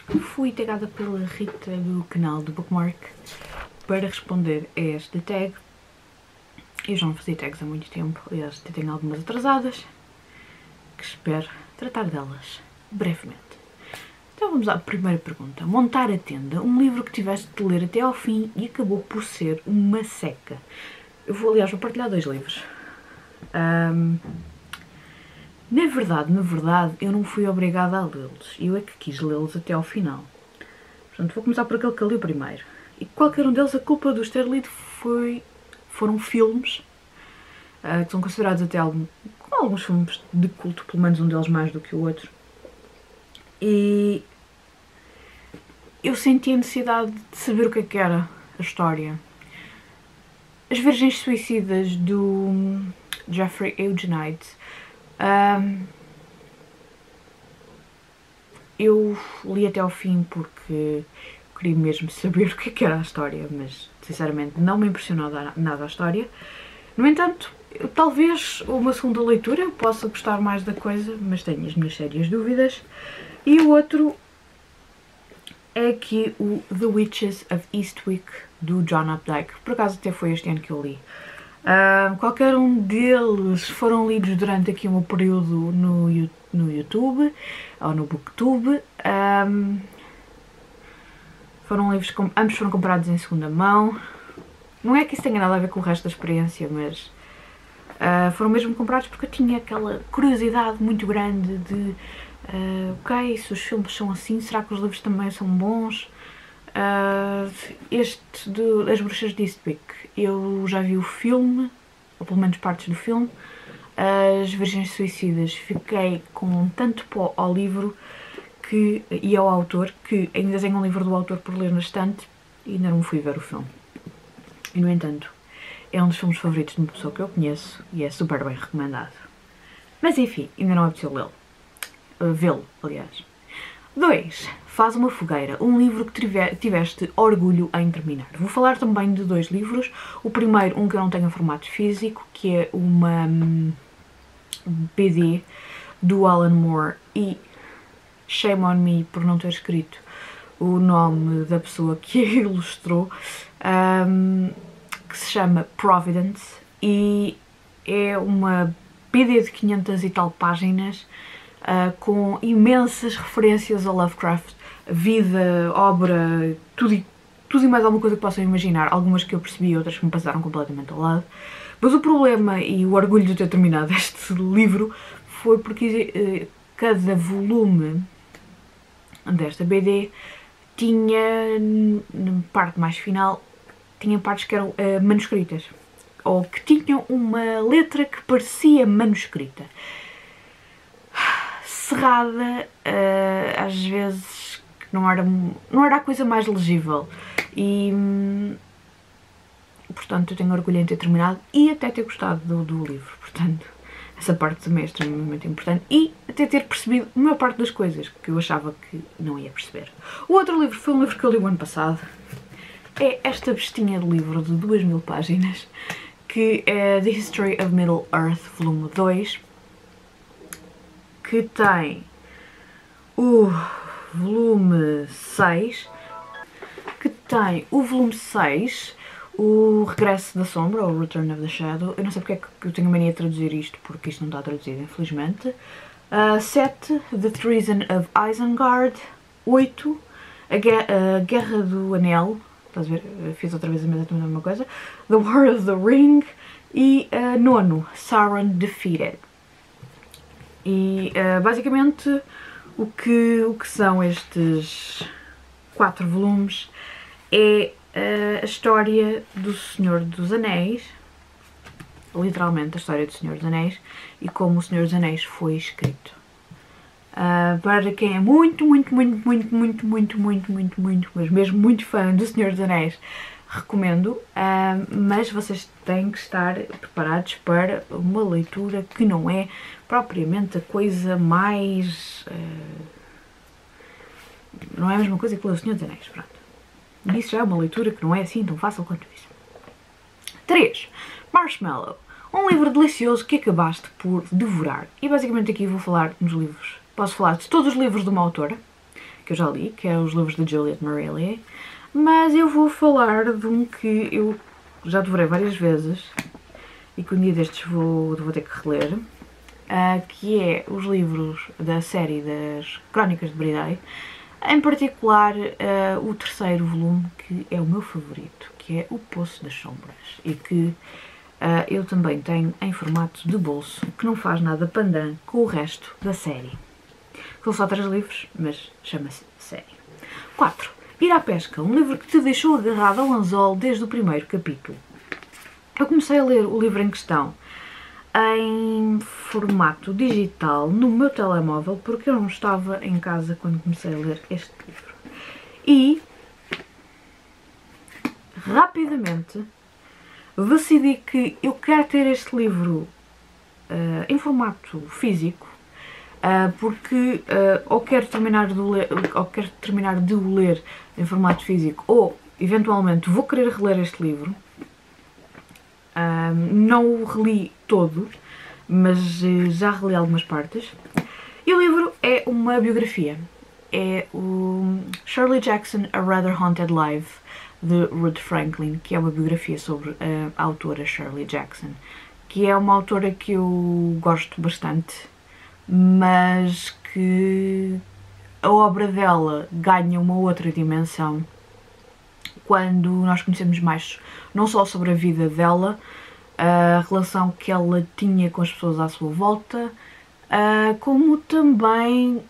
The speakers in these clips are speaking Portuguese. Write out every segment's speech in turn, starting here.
fui tagada pela Rita do canal do Bookmark para responder a esta tag. Eu já não fazia tags há muito tempo, aliás, tenho algumas atrasadas, que espero tratar delas brevemente. Então vamos à primeira pergunta. Montar a tenda, um livro que tiveste de ler até ao fim e acabou por ser uma seca. Aliás, vou partilhar 2 livros. Na verdade, eu não fui obrigada a lê-los. Eu é que quis lê-los até ao final. Portanto, vou começar por aquele que eu li primeiro. E qualquer um deles, a culpa de os ter lido foram filmes, que são considerados até alguns filmes de culto, pelo menos um deles mais do que o outro. E eu senti a necessidade de saber o que era a história. As Virgens Suicidas, do Jeffrey Eugenides. Eu li até ao fim porque queria mesmo saber o que era a história, mas sinceramente não me impressionou nada a história. No entanto, talvez uma segunda leitura eu possa gostar mais da coisa, mas tenho as minhas sérias dúvidas. E o outro é aqui o The Witches of Eastwick, do John Updike. Por acaso até foi este ano que eu li. Qualquer um deles foram lidos durante aqui um período no YouTube ou no Booktube. Foram livros que ambos foram comprados em segunda mão. Não é que isso tenha nada a ver com o resto da experiência, mas foram mesmo comprados porque eu tinha aquela curiosidade muito grande de ok, se os filmes são assim, será que os livros também são bons? Este das Bruxas de Eastwick, eu já vi o filme, ou pelo menos partes do filme. As Virgens Suicidas, fiquei com tanto pó ao livro e ao autor, que ainda tenho um livro do autor por ler na estante e ainda não fui ver o filme. E no entanto, é um dos filmes favoritos de uma pessoa que eu conheço e é super bem recomendado. Mas enfim, ainda não é possível vê-lo, aliás. 2. Faz uma fogueira, um livro que tiveste orgulho em terminar. Vou falar também de 2 livros. O primeiro, um que eu não tenho em formato físico, que é uma BD do Alan Moore, e shame on me por não ter escrito o nome da pessoa que a ilustrou, que se chama Providence, e é uma BD de 500 e tal páginas, com imensas referências a Lovecraft, vida, obra, tudo e mais alguma coisa que possam imaginar. Algumas que eu percebi, outras que me passaram completamente ao lado. Mas o problema e o orgulho de ter terminado este livro foi porque cada volume desta BD tinha, na parte mais final, tinha partes que eram manuscritas, ou que tinham uma letra que parecia manuscrita. Cerrada, às vezes não era a coisa mais legível, e portanto eu tenho orgulho em ter terminado e até ter gostado do livro. Portanto, essa parte também é extremamente importante, e até ter percebido a maior parte das coisas que eu achava que não ia perceber. O outro livro foi um livro que eu li o ano passado. É esta bestinha de livro de 2000 páginas, que é The History of Middle-earth, volume 2, que tem o volume 6, o Regresso da Sombra, ou Return of the Shadow. Eu não sei porque é que eu tenho mania de traduzir isto, porque isto não está traduzido, infelizmente. 7, The Treason of Isengard. 8, a Guerra do Anel. Estás a ver? Fiz outra vez a mesma coisa. The War of the Ring. E 9, Sauron Defeated. E basicamente o que são estes 4 volumes é a história do Senhor dos Anéis, literalmente a história do Senhor dos Anéis, e como o Senhor dos Anéis foi escrito. Para quem é muito, mas mesmo muito fã do Senhor dos Anéis, recomendo, mas vocês têm que estar preparados para uma leitura que não é propriamente a coisa mais... não é a mesma coisa que o Senhor dos Anéis, pronto. Isso já é uma leitura que não é assim tão fácil quanto isso. 3. Marshmallow. Um livro delicioso que acabaste por devorar. E basicamente aqui vou falar nos livros. Posso falar de todos os livros de uma autora, que eu já li, que é os livros de Juliet Marillier, mas eu vou falar de um que eu já devorei várias vezes e que um dia destes vou ter que reler, que é os livros da série das Crónicas de Bridey, em particular o terceiro volume, que é o meu favorito, que é O Poço das Sombras, e que eu também tenho em formato de bolso, que não faz nada pandan com o resto da série. São só 3 livros, mas chama-se série. 4. Ir à pesca, um livro que te deixou agarrado ao anzol desde o primeiro capítulo. Eu comecei a ler o livro em questão em formato digital no meu telemóvel, porque eu não estava em casa quando comecei a ler este livro. E rapidamente decidi que eu quero ter este livro em formato físico, porque ou quero terminar de o ler em formato físico, ou eventualmente vou querer reler este livro. Não o reli todo, mas já reli algumas partes. E o livro é uma biografia. É o Shirley Jackson, A Rather Haunted Life, de Ruth Franklin, que é uma biografia sobre a autora Shirley Jackson, que é uma autora que eu gosto bastante, mas que a obra dela ganha uma outra dimensão quando nós conhecemos mais, não só sobre a vida dela, a relação que ela tinha com as pessoas à sua volta, como também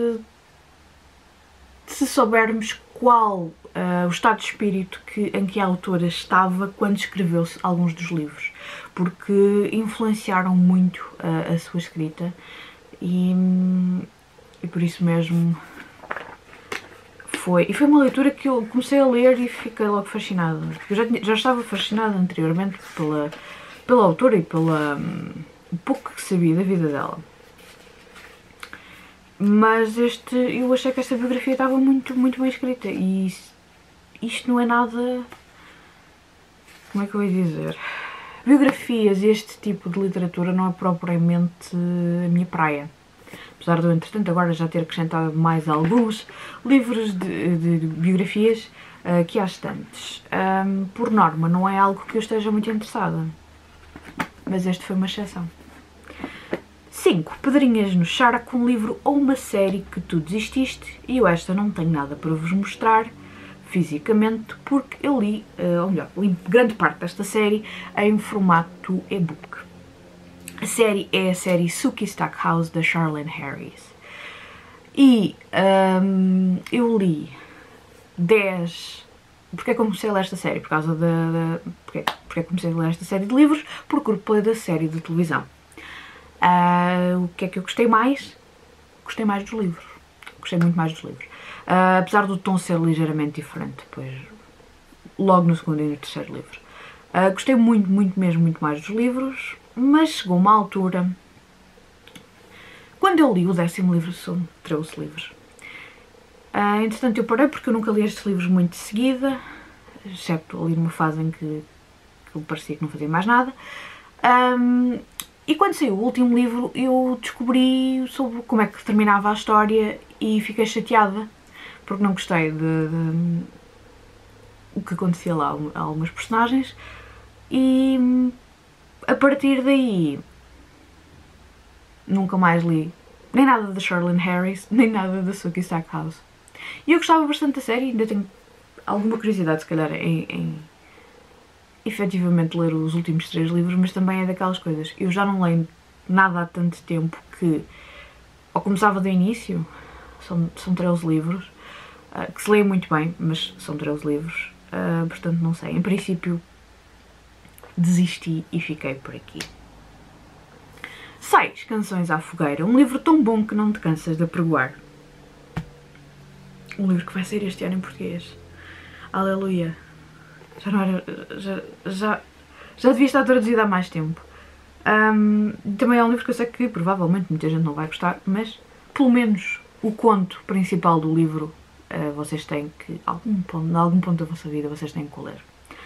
se soubermos qual o estado de espírito em que a autora estava quando escreveu alguns dos livros, porque influenciaram muito a sua escrita e por isso mesmo foi uma leitura que eu comecei a ler e fiquei logo fascinada. Eu já estava fascinada anteriormente pela autora e pelo pouco que sabia da vida dela. Mas eu achei que esta biografia estava muito, muito bem escrita e isto não é nada... Como é que eu ia dizer? Biografias, este tipo de literatura não é propriamente a minha praia. Apesar de eu, entretanto, agora já ter acrescentado mais alguns livros de biografias que há estantes. Por norma, não é algo que eu esteja muito interessada, mas este foi uma exceção. 5. Pedrinhas no charco, um livro ou uma série que tu desististe, e eu esta não tenho nada para vos mostrar fisicamente, porque eu li, ou melhor, li grande parte desta série em formato e-book. A série é a série Sookie Stackhouse, da Charlaine Harris. E eu li 10... Porque é que eu comecei a ler esta série? Por causa porque é que comecei a ler esta série de livros? Porque grupei da série de televisão. O que é que eu gostei mais? Gostei mais dos livros. Gostei muito mais dos livros. Apesar do tom ser ligeiramente diferente, depois, logo no segundo e no terceiro livro. Gostei muito, muito mesmo, muito mais dos livros, mas chegou uma altura, quando eu li o 10º livro, são 13 livros. Entretanto eu parei porque eu nunca li estes livros muito de seguida, exceto ali numa fase em que eu parecia que não fazia mais nada. E quando saiu o último livro eu descobri sobre como é que terminava a história e fiquei chateada, porque não gostei de o que acontecia lá a algumas personagens, e a partir daí nunca mais li nem nada da Charlaine Harris, nem nada da Sookie Stackhouse. E eu gostava bastante da série, ainda tenho alguma curiosidade se calhar em efetivamente ler os últimos 3 livros, mas também é daquelas coisas, eu já não leio nada há tanto tempo que, ou começava do início, são 13 livros, que se leem muito bem, mas são 13 livros, portanto não sei, em princípio desisti e fiquei por aqui. 6. Canções à Fogueira, um livro tão bom que não te cansas de apregoar. Um livro que vai sair este ano em português. Aleluia. Já não era... Já devia estar traduzido há mais tempo. Também é um livro que eu sei que provavelmente muita gente não vai gostar, mas pelo menos o conto principal do livro vocês têm que, em algum ponto da vossa vida, vocês têm que ler.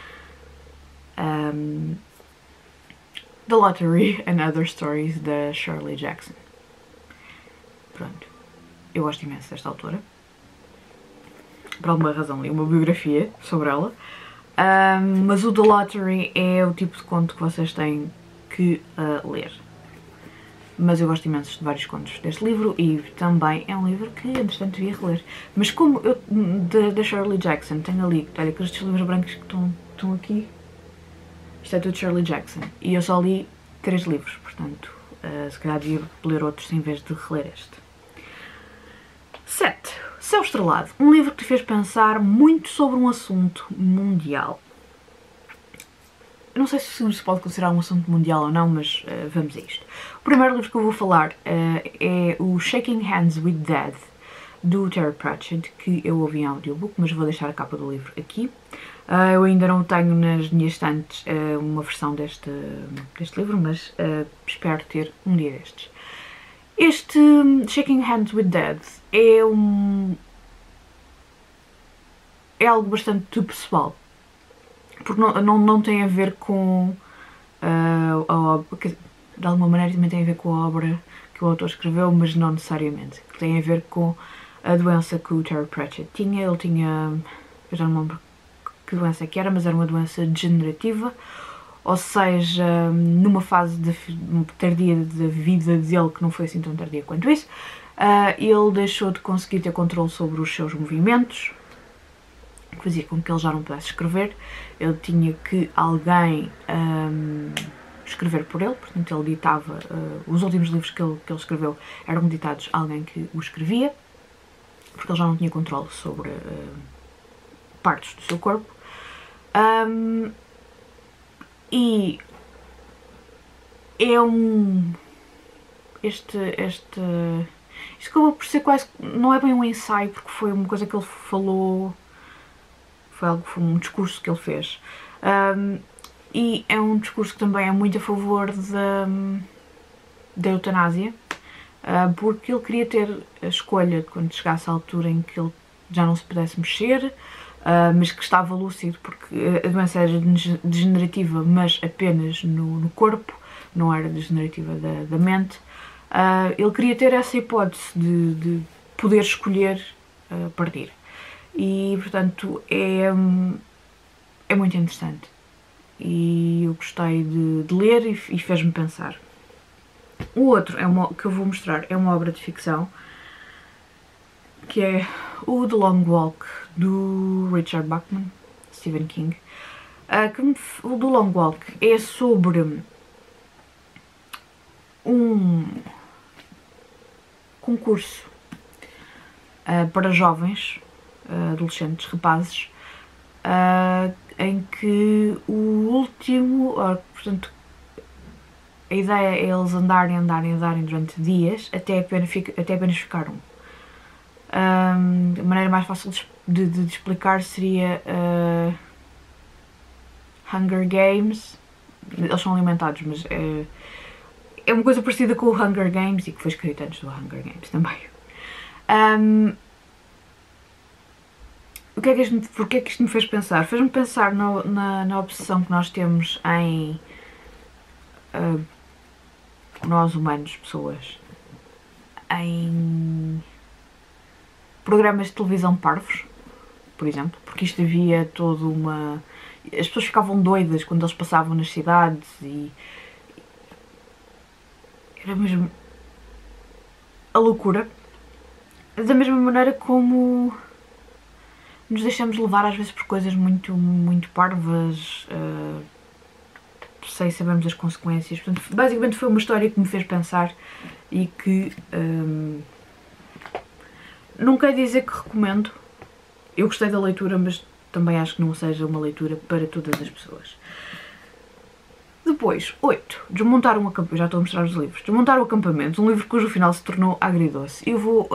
The Lottery and Other Stories, da Shirley Jackson. Pronto. Eu gosto imenso desta autora. por alguma razão, li uma biografia sobre ela. Mas o The Lottery é o tipo de conto que vocês têm que ler. Mas eu gosto imenso de vários contos deste livro e também é um livro que, entretanto, devia reler. Mas como eu, da Shirley Jackson, tenho ali, olha, que estes livros brancos que estão aqui, isto é tudo Shirley Jackson. E eu só li 3 livros, portanto, se calhar devia ler outros em vez de reler este. 7. Céu Estrelado. Um livro que te fez pensar muito sobre um assunto mundial. Eu não sei se se pode considerar um assunto mundial ou não, mas vamos a isto. O primeiro livro que eu vou falar é o Shaking Hands with Death, do Terry Pratchett, que eu ouvi em audiobook, mas vou deixar a capa do livro aqui. Eu ainda não tenho nas minhas estantes uma versão deste livro, mas espero ter um dia destes. Este Shaking Hands with Death é algo bastante pessoal, porque não tem a ver com a obra, de alguma maneira também tem a ver com a obra que o autor escreveu, mas não necessariamente, que tem a ver com a doença que o Terry Pratchett tinha. Ele tinha, eu já não me lembro que doença que era, mas era uma doença degenerativa, ou seja, numa fase tardia da vida dele, que não foi assim tão tardia quanto isso, ele deixou de conseguir ter controle sobre os seus movimentos, que fazia com que ele já não pudesse escrever. Ele tinha que alguém escrever por ele, portanto ele ditava, os últimos livros que ele escreveu eram ditados a alguém que o escrevia, porque ele já não tinha controle sobre partes do seu corpo. E é isto acabou por ser quase, não é bem um ensaio, porque foi uma coisa que ele falou, foi um discurso que ele fez. E é um discurso que também é muito a favor da eutanásia, porque ele queria ter a escolha quando chegasse à altura em que ele já não se pudesse mexer, mas que estava lúcido, porque a doença era degenerativa, mas apenas no corpo, não era degenerativa da mente. Ele queria ter essa hipótese de poder escolher partir. E, portanto, é muito interessante. E eu gostei de ler e fez-me pensar. O outro que eu vou mostrar é uma obra de ficção, que é o The Long Walk, do Richard Bachman, Stephen King. O The Long Walk é sobre um concurso para jovens, adolescentes, rapazes, em que o último, portanto, a ideia é eles andarem durante dias até apenas ficar um. A maneira mais fácil de explicar seria Hunger Games. Eles são alimentados, mas é uma coisa parecida com o Hunger Games e que foi escrito antes do Hunger Games também. Porquê é que isto me fez pensar? Fez-me pensar na obsessão que nós temos em nós humanos, pessoas, em programas de televisão parvos, por exemplo, porque isto havia toda uma... As pessoas ficavam doidas quando eles passavam nas cidades e era mesmo a loucura. Da mesma maneira como nos deixamos levar às vezes por coisas muito, muito parvas, sem sabermos as consequências. Portanto, basicamente foi uma história que me fez pensar e que não quer dizer que recomendo. Eu gostei da leitura, mas também acho que não seja uma leitura para todas as pessoas. Depois, 8. Desmontar um acampamento. Já estou a mostrar os livros. Desmontar o acampamento. Um livro cujo final se tornou agridoce. Eu vou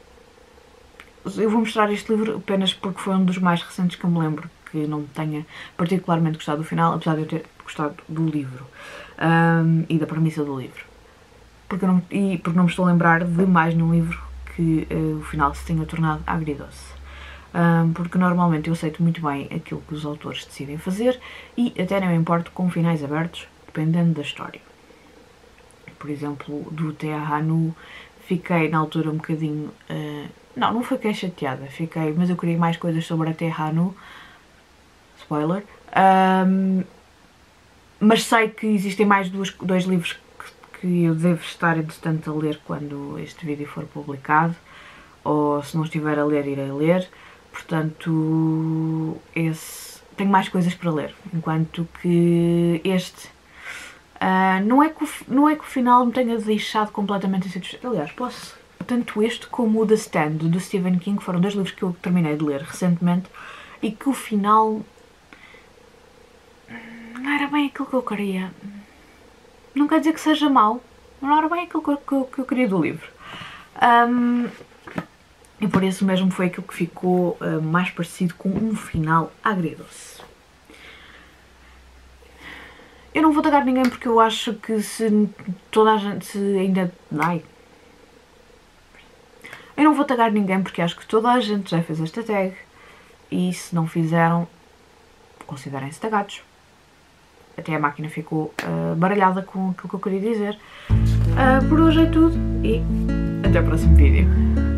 mostrar este livro apenas porque foi um dos mais recentes que eu me lembro que não tenha particularmente gostado do final, apesar de eu ter gostado do livro e da premissa do livro. Porque não me estou a lembrar de mais num livro que o final se tenha tornado agridoce. Porque normalmente eu aceito muito bem aquilo que os autores decidem fazer e até não me importo com finais abertos, dependendo da história. Por exemplo, do Te Ahanu fiquei na altura um bocadinho... não fiquei chateada, mas eu queria mais coisas sobre a Terra-Nu. Spoiler. Mas sei que existem mais dois livros que eu devo estar, entretanto, a ler quando este vídeo for publicado. Ou se não estiver a ler, irei ler. Portanto, tenho mais coisas para ler. Enquanto que este... não é que o final me tenha deixado completamente insatisfeito. Aliás, tanto este como o The Stand, do Stephen King, foram dois livros que eu terminei de ler recentemente e que o final não era bem aquilo que eu queria. Não quer dizer que seja mau, não era bem aquilo que eu queria do livro. E por isso mesmo foi aquilo que ficou mais parecido com um final agridoce. Eu não vou tagar ninguém porque eu acho que se toda a gente ainda... Eu não vou tagar ninguém porque acho que toda a gente já fez esta tag e se não fizeram, considerem-se tagados. Até a máquina ficou baralhada com aquilo que eu queria dizer. Por hoje é tudo e até o próximo vídeo.